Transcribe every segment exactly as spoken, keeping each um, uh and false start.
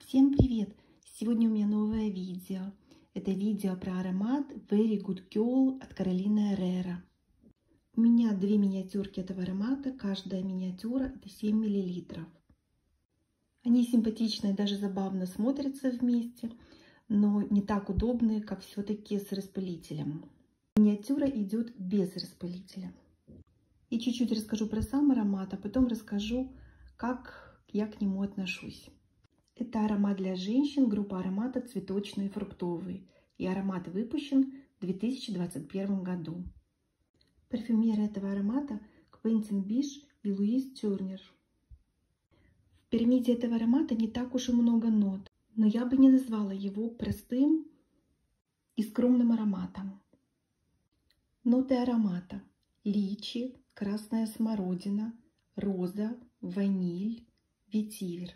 Всем привет! Сегодня у меня новое видео. Это видео про аромат Very Good Girl от Carolina Herrera. У меня две миниатюрки этого аромата. Каждая миниатюра это семь миллилитров. Они симпатичные, даже забавно смотрятся вместе, но не так удобные, как все-таки с распылителем. Миниатюра идет без распылителя. И чуть-чуть расскажу про сам аромат, а потом расскажу, как я к нему отношусь. Это аромат для женщин, группа аромата цветочный и фруктовый. И аромат выпущен в две тысячи двадцать первом году. Парфюмеры этого аромата Квентин Биш и Луис Тернер. В пирамиде этого аромата не так уж и много нот, но я бы не назвала его простым и скромным ароматом. Ноты аромата: личи, красная смородина, роза, ваниль, ветивер.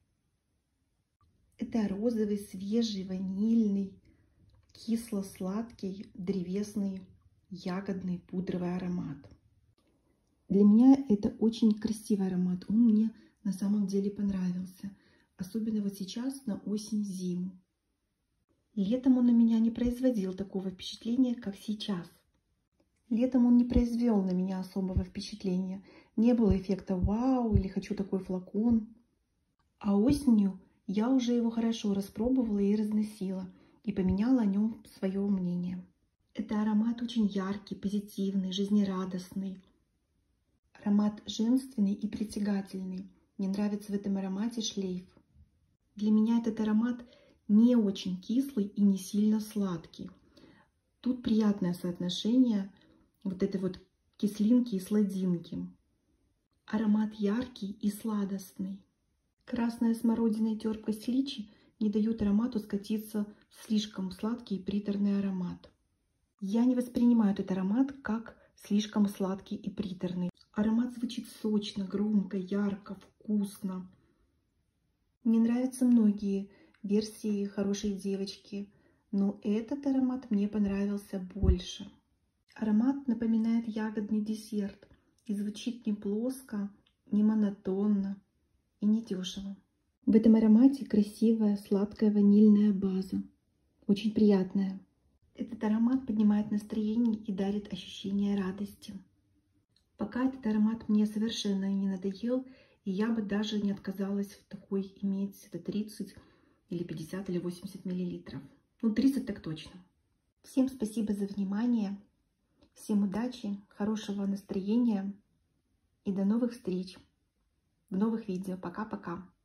Это розовый, свежий, ванильный, кисло-сладкий, древесный, ягодный, пудровый аромат. Для меня это очень красивый аромат. Он мне на самом деле понравился. Особенно вот сейчас, на осень-зиму. Летом он на меня не производил такого впечатления, как сейчас. Летом он не произвел на меня особого впечатления. Не было эффекта «Вау» или «Хочу такой флакон». А осенью я уже его хорошо распробовала и разносила, и поменяла о нем свое мнение. Это аромат очень яркий, позитивный, жизнерадостный. Аромат женственный и притягательный. Мне нравится в этом аромате шлейф. Для меня этот аромат не очень кислый и не сильно сладкий. Тут приятное соотношение вот этой вот кислинки и сладинки. Аромат яркий и сладостный. Красная смородина и терпкость личи не дают аромату скатиться в слишком сладкий и приторный аромат. Я не воспринимаю этот аромат как слишком сладкий и приторный. Аромат звучит сочно, громко, ярко, вкусно. Мне нравятся многие версии «Хорошей девочки», но этот аромат мне понравился больше. Аромат напоминает ягодный десерт и звучит не плоско, не монотонно и не дешево. В этом аромате красивая сладкая ванильная база, очень приятная. Этот аромат поднимает настроение и дарит ощущение радости. Пока этот аромат мне совершенно не надоел, и я бы даже не отказалась в такой иметь это тридцать или пятьдесят или восемьдесят миллилитров. Ну, тридцать так точно. Всем спасибо за внимание, всем удачи, хорошего настроения и до новых встреч в новых видео. Пока-пока.